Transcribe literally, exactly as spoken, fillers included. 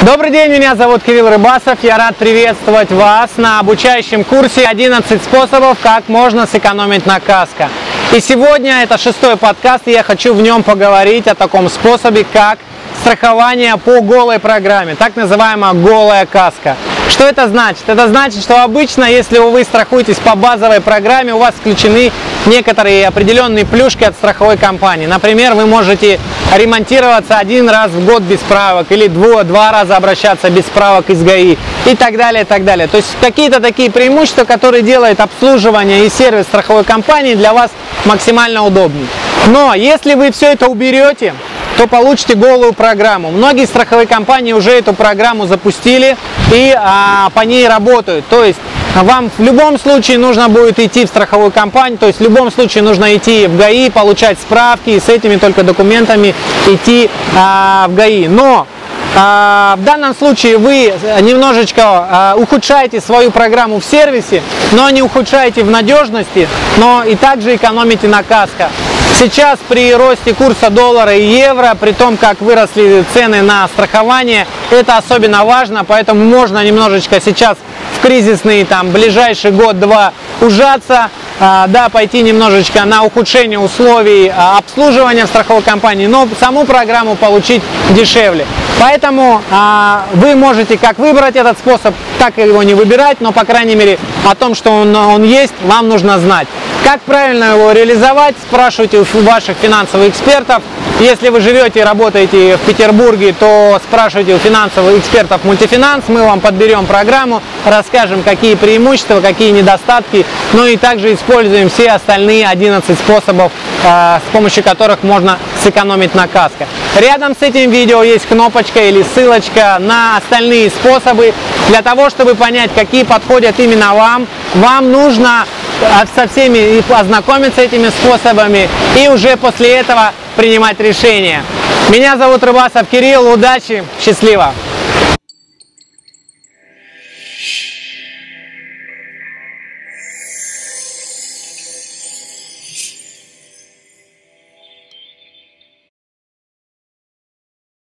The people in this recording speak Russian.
Добрый день, меня зовут Кирилл Рыбасов. Я рад приветствовать вас на обучающем курсе одиннадцать способов, как можно сэкономить на каско. И сегодня это шестой подкаст, и я хочу в нем поговорить о таком способе, как страхование по голой программе, так называемая голая каска. Что это значит? Это значит, что обычно, если вы страхуетесь по базовой программе, у вас включены некоторые определенные плюшки от страховой компании. Например, вы можете ремонтироваться один раз в год без справок или два, два раза обращаться без справок из ГАИ и так далее, и так далее. То есть какие-то такие преимущества, которые делают обслуживание и сервис страховой компании для вас максимально удобнее. Но если вы все это уберете, то получите голую программу. Многие страховые компании уже эту программу запустили и а, по ней работают. То есть вам в любом случае нужно будет идти в страховую компанию, то есть в любом случае нужно идти в ГАИ, получать справки и с этими только документами идти а, в ГАИ. Но а, в данном случае вы немножечко а, ухудшаете свою программу в сервисе, но не ухудшаете в надежности, но и также экономите на каско. Сейчас при росте курса доллара и евро, при том, как выросли цены на страхование, это особенно важно, поэтому можно немножечко сейчас в кризисный, там, ближайший год-два ужаться, а, да, пойти немножечко на ухудшение условий а, обслуживания в страховой компании, но саму программу получить дешевле. Поэтому а, вы можете как выбрать этот способ, так и его не выбирать, но, по крайней мере, о том, что он, он есть, вам нужно знать. Как правильно его реализовать, спрашивайте у ваших финансовых экспертов. Если вы живете и работаете в Петербурге, то спрашивайте у финансовых экспертов Мультифинанс. Мы вам подберем программу, расскажем, какие преимущества, какие недостатки. Ну и также используем все остальные одиннадцать способов, с помощью которых можно сэкономить на каско. Рядом с этим видео есть кнопочка или ссылочка на остальные способы. Для того, чтобы понять, какие подходят именно вам, вам нужно со всеми ознакомиться этими способами и уже после этого принимать решение. Меня зовут Рыбасов Кирилл. Удачи, счастливо!